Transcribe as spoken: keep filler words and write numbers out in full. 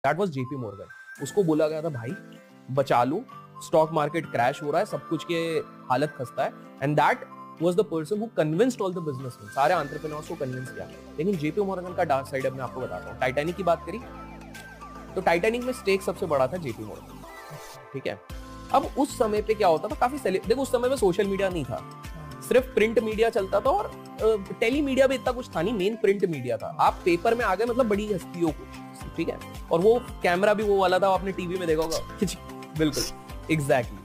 That was JP Morgan. उसको बोला गया था भाई बचा लो, स्टॉक मार्केट क्रैश हो रहा है, सब कुछ के हालत खस्ता है, and that was the person who convinced all the businessmen, सारे एंटरप्रेन्योर्स को कन्विंस किया। लेकिन जेपी मॉर्गन का डार्क साइड अब मैं आपको बताता हूँ। टाइटैनिक की बात करी तो टाइटैनिक में स्टेक सबसे बड़ा था जेपी मॉर्गन, ठीक है। अब उस समय पे क्या होता था, काफी देखो उस समय में सोशल मीडिया नहीं था, सिर्फ प्रिंट मीडिया चलता था, और टेली मीडिया भी इतना कुछ था नहीं, मेन प्रिंट मीडिया था। आप पेपर में आ गए मतलब बड़ी हस्तियों को, ठीक है, और वो कैमरा भी वो वाला था, आपने टीवी में देखा होगा, बिल्कुल एग्जैक्टली।